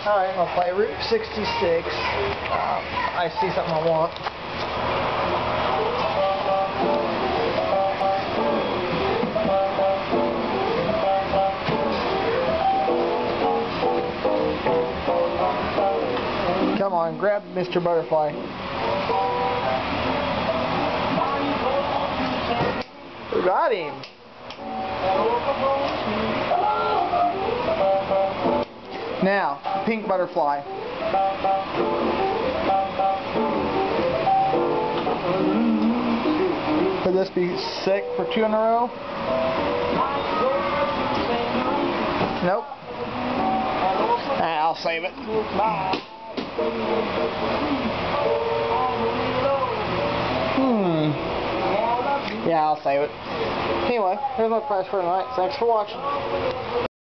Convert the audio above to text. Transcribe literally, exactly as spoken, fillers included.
Alright, I'll play Route sixty-six. Um, I see something I want. Come on, grab Mister Butterfly. We got him. Now, pink butterfly. Could this be sick for two in a row? Nope. I'll save it. Hmm. Yeah, I'll save it. Anyway, here's my prize for tonight. Thanks for watching.